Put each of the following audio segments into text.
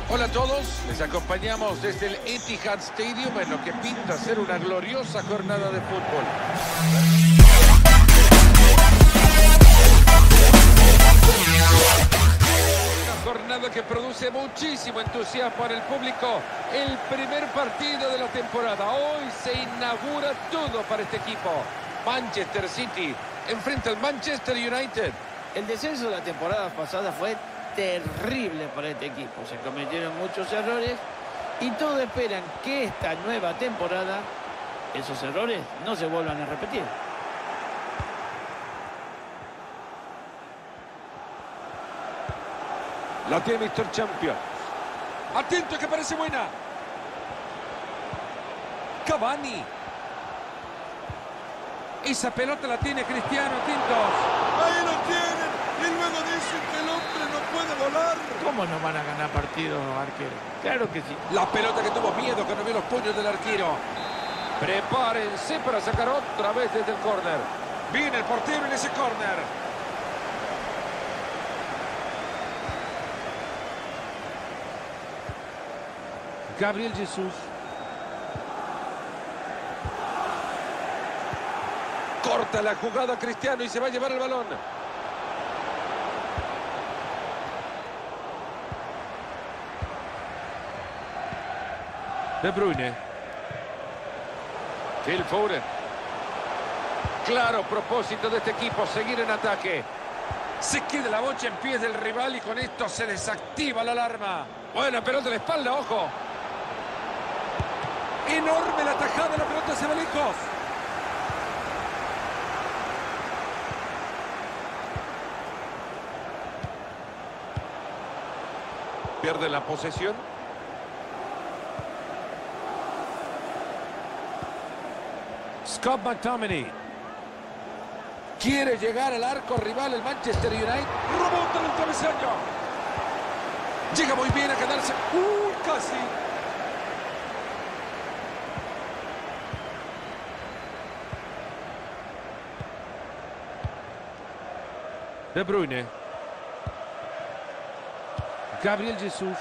Hola a todos, les acompañamos desde el Etihad Stadium en lo que pinta ser una gloriosa jornada de fútbol. Una jornada que produce muchísimo entusiasmo en el público. El primer partido de la temporada. Hoy se inaugura todo para este equipo. Manchester City enfrenta al Manchester United. El descenso de la temporada pasada fue terrible para este equipo. Se cometieron muchos errores y todos esperan que esta nueva temporada esos errores no se vuelvan a repetir. La tiene Mr. Champions. Atento que parece buena. Cavani. Esa pelota la tiene Cristiano, atentos. Ahí lo tienen. Y luego dicen que el hombre no puede volar. ¿Cómo no van a ganar partidos, arquero? Claro que sí. La pelota que tuvo miedo cuando vio los puños del arquero. Prepárense para sacar otra vez desde el córner. Viene el portero en ese córner. Gabriel Jesús. Corta la jugada Cristiano y se va a llevar el balón. De Bruyne. Phil Foden. Claro propósito de este equipo, seguir en ataque. Se queda la bocha en pies del rival y con esto se desactiva la alarma. Buena pelota de la espalda, ojo. Enorme la tajada, la pelota se va lejos. Pierde la posesión. Scott McTominay. Quiere llegar al arco rival el Manchester United. Remonta el travesaño. Llega muy bien a quedarse. Casi. De Bruyne. Gabriel Jesús.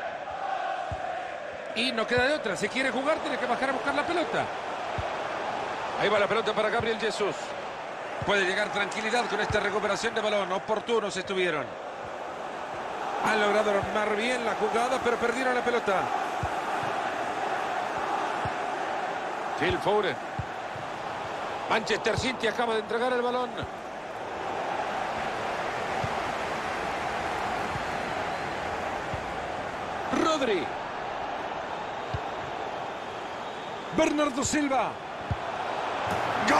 Y no queda de otra. Si quiere jugar, tiene que bajar a buscar la pelota. Ahí va la pelota para Gabriel Jesús. Puede llegar tranquilidad con esta recuperación de balón. Oportunos estuvieron. Han logrado armar bien la jugada, pero perdieron la pelota. Phil Foden. Manchester City acaba de entregar el balón. Rodri. Bernardo Silva. ¡Gol!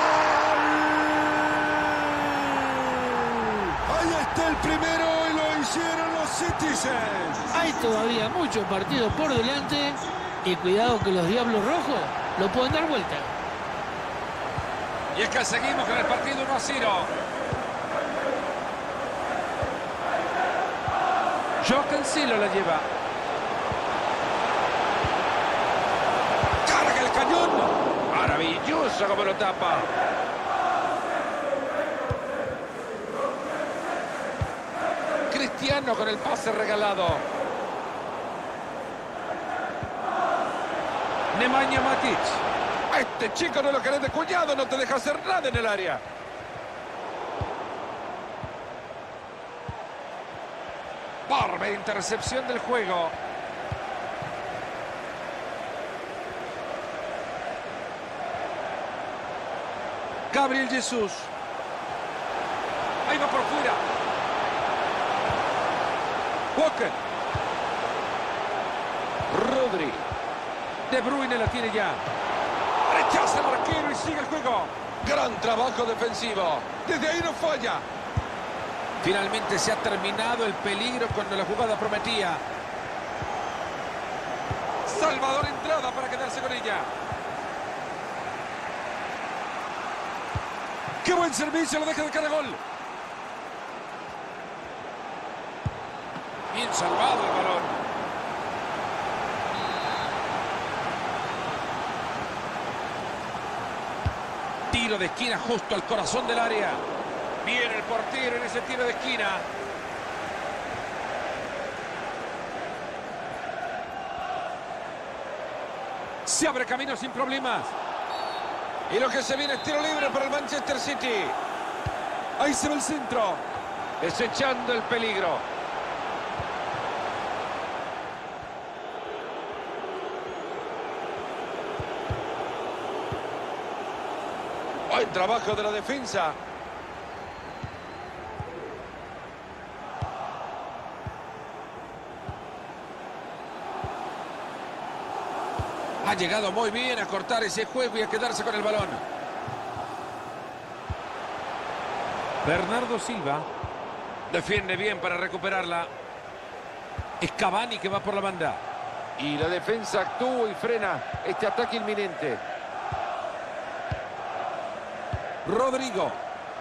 Ahí está el primero y lo hicieron los Citizens. Hay todavía muchos partidos por delante y cuidado que los Diablos Rojos lo pueden dar vuelta. Y es que seguimos con el partido 1-0. Joao Cancelo la lleva. ¡Carga el cañón! Maravilloso como lo tapa. Cristiano con el pase regalado. Nemanja Matic. A este chico no lo querés de cuñado, no te deja hacer nada en el área. Bárbara intercepción del juego. Gabriel Jesús. Ahí va por fuera. Walker. Rodri. De Bruyne la tiene ya. Rechaza el arquero y sigue el juego. Gran trabajo defensivo. Desde ahí no falla. Finalmente se ha terminado el peligro cuando la jugada prometía. Salvador entrada para quedarse con ella. ¡Qué buen servicio! Lo deja de cada gol. Bien salvado el balón. Tiro de esquina justo al corazón del área. Viene el portero en ese tiro de esquina. Se abre camino sin problemas. Y lo que se viene es tiro libre para el Manchester City. Ahí se ve el centro. Desechando el peligro. Buen trabajo de la defensa. Ha llegado muy bien a cortar ese juego y a quedarse con el balón. Bernardo Silva. Defiende bien para recuperarla. Es Cavani que va por la banda. Y la defensa actúa y frena este ataque inminente. Rodrigo.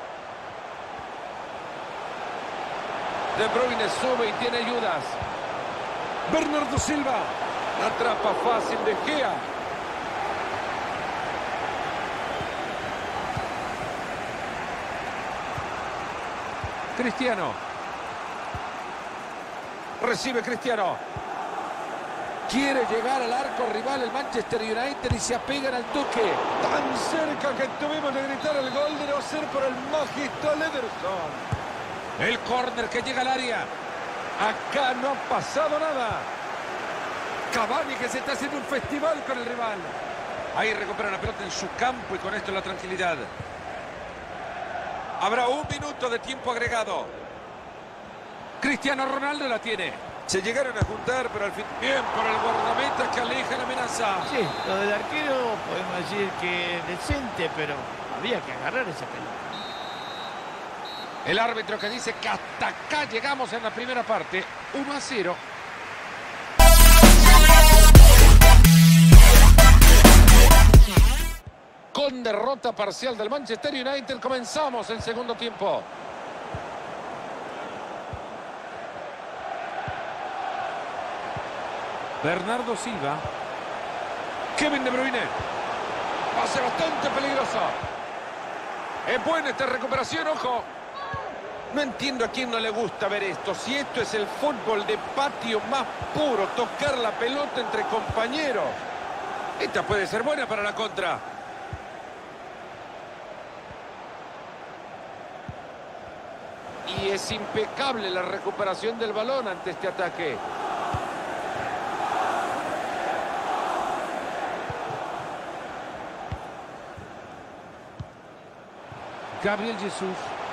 De Bruyne sube y tiene ayudas. Bernardo Silva. La atrapa fácil de Gea. Cristiano. Recibe Cristiano. Quiere llegar al arco rival el Manchester United y se apegan al toque. Tan cerca que tuvimos de gritar el gol de no ser por el magistral Ederson. El córner que llega al área. Acá no ha pasado nada. Cavani que se está haciendo un festival con el rival. Ahí recupera la pelota en su campo y con esto la tranquilidad. Habrá 1 minuto de tiempo agregado. Cristiano Ronaldo la tiene. Se llegaron a juntar, pero al fin... Bien por el guardameta que aleja la amenaza. Sí, lo del arquero podemos decir que decente, pero había que agarrar esa pelota. El árbitro que dice que hasta acá llegamos en la primera parte. 1-0. Con derrota parcial del Manchester United comenzamos el segundo tiempo. Bernardo Silva. Kevin De Bruyne. Pase bastante peligroso. Es buena esta recuperación, ojo. No entiendo a quién no le gusta ver esto. Si esto es el fútbol de patio más puro, tocar la pelota entre compañeros. Esta puede ser buena para la contra. Y es impecable la recuperación del balón ante este ataque. Gabriel Jesús.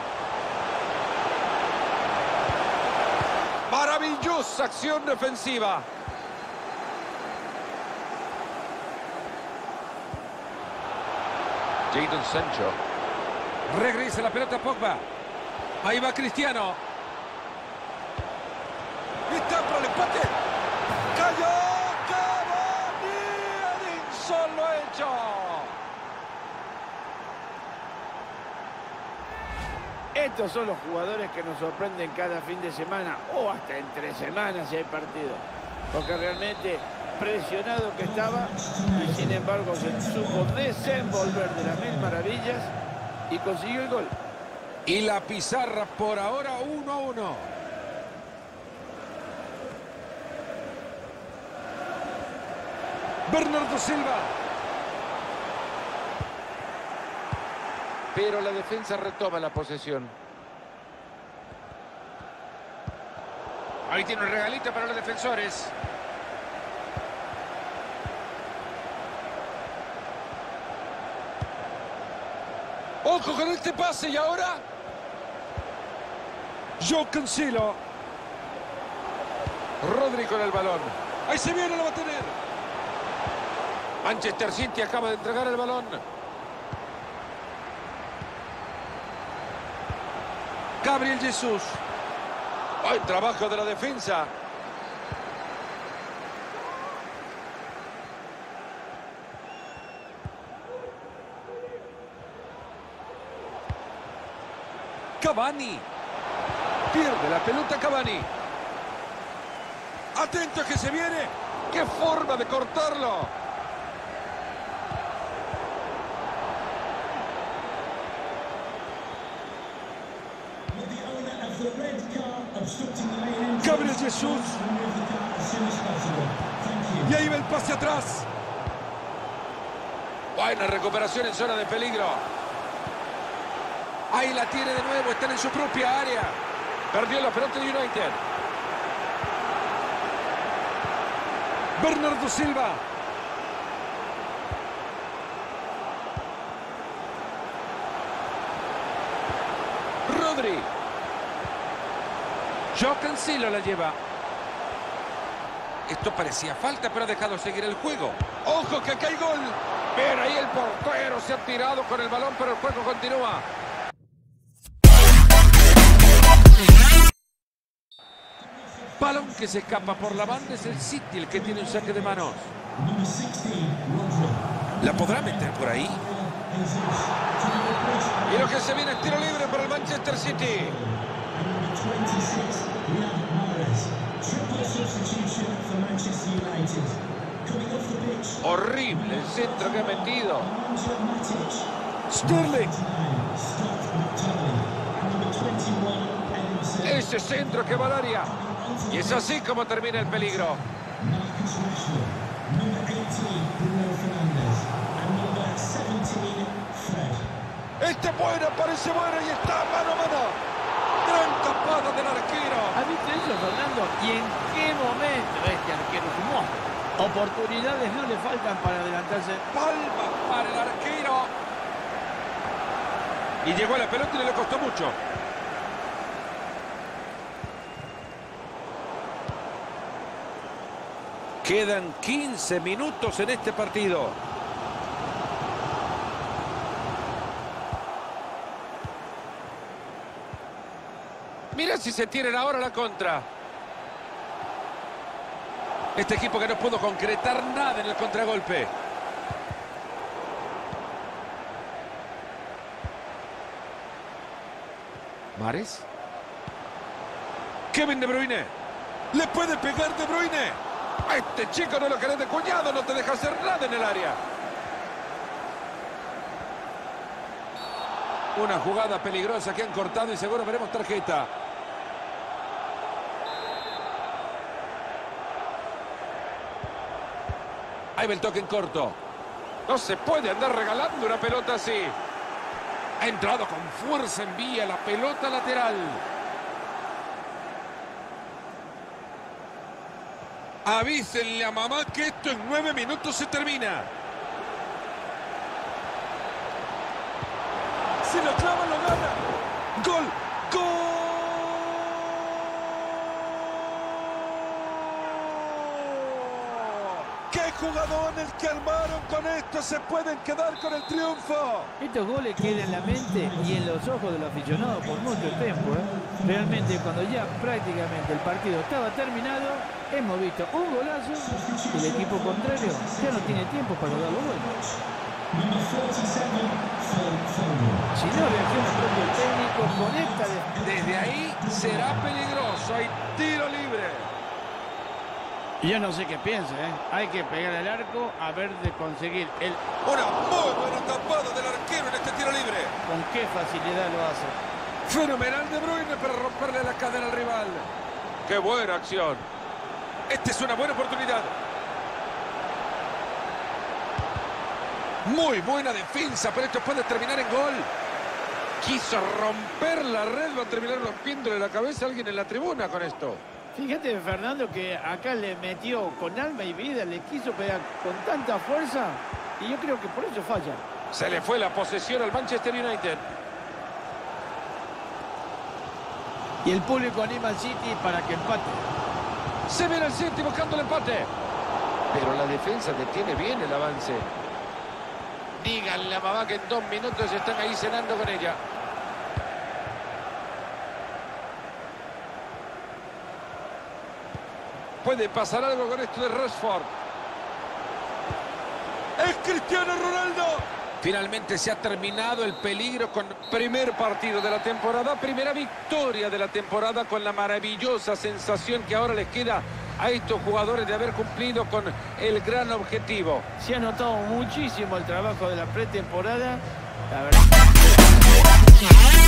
Maravillosa acción defensiva. Jadon Sancho. Regresa la pelota a Pogba. Ahí va Cristiano. Y está para el empate. ¡Cayó! ¡Cavani! ¡Edinson lo ha hecho! Estos son los jugadores que nos sorprenden cada fin de semana o hasta entre semanas si hay partido. Porque realmente presionado que estaba y sin embargo se supo desenvolver de las mil maravillas y consiguió el gol. Y la pizarra por ahora 1-1. Bernardo Silva. Pero la defensa retoma la posesión. Ahí tiene un regalito para los defensores. Ojo con este pase y ahora... Joe Cancelo. Rodri con el balón. Ahí se viene, lo va a tener. Manchester City acaba de entregar el balón. Gabriel Jesús. Buen trabajo de la defensa. Cavani. Pierde la pelota Cavani. Atento que se viene. ¡Qué forma de cortarlo! Gabriel Jesús. Y ahí va el pase atrás. Buena recuperación en zona de peligro. Ahí la tiene de nuevo, están en su propia área. Perdió la pelota de United. Bernardo Silva. Rodri. Joao Cancelo la lleva. Esto parecía falta, pero ha dejado seguir el juego. ¡Ojo que acá hay gol! Pero ahí el portero se ha tirado con el balón, pero el juego continúa. Balón que se escapa por la banda, es el City el que tiene un saque de manos. ¿La podrá meter por ahí? Y lo que se viene es tiro libre para el Manchester City. Horrible el centro que ha metido. Sterling. Ese centro que va al área. Y es así como termina el peligro. Este buena, parece buena y está mano a mano. Gran tapada del arquero. ¿Has visto eso, Fernando? ¿Y en qué momento este arquero sumó? Oportunidades no le faltan para adelantarse. Palma para el arquero. Y llegó a la pelota y le costó mucho. Quedan 15 minutos en este partido. Mira si se tienen ahora la contra. Este equipo que no pudo concretar nada en el contragolpe. Mahrez. Kevin De Bruyne. Le puede pegar De Bruyne. A este chico no lo querés de cuñado, no te deja hacer nada en el área. Una jugada peligrosa que han cortado y seguro veremos tarjeta. Ahí va el toque en corto. No se puede andar regalando una pelota así. Ha entrado con fuerza, envía la pelota lateral. Avísenle a mamá que esto en 9 minutos se termina. Si lo clava, lo gana. ¡Gol! ¡Gol! ¡Qué jugador el que armaron con esto! Se pueden quedar con el triunfo. Estos goles quedan en la mente y en los ojos de los aficionados por mucho tiempo, ¿eh? Realmente cuando ya prácticamente el partido estaba terminado, hemos visto un golazo y el equipo contrario ya no tiene tiempo para dar los goles. Si no reacciona pronto el técnico, conecta Desde ahí será peligroso. Hay tiro libre. Yo no sé qué piensa, ¿eh? Hay que pegar el arco a ver de conseguir el... Una muy buena tapada del arquero en este tiro libre. Con qué facilidad lo hace. Fenomenal De Bruyne para romperle la cadera al rival. ¡Qué buena acción! Esta es una buena oportunidad. Muy buena defensa, pero esto puede terminar en gol. Quiso romper la red, va a terminar rompiéndole la cabeza a alguien en la tribuna con esto. Fíjate, Fernando, que acá le metió con alma y vida, le quiso pegar con tanta fuerza y yo creo que por eso falla. Se le fue la posesión al Manchester United. Y el público anima al City para que empate. Se viene el City buscando el empate. Pero la defensa detiene bien el avance. Díganle a mamá que en 2 minutos están ahí cenando con ella. Puede pasar algo con esto de Rashford. ¡Es Cristiano Ronaldo! Finalmente se ha terminado el peligro con primer partido de la temporada, primera victoria de la temporada, con la maravillosa sensación que ahora les queda a estos jugadores de haber cumplido con el gran objetivo. Se ha notado muchísimo el trabajo de la pretemporada. La verdad.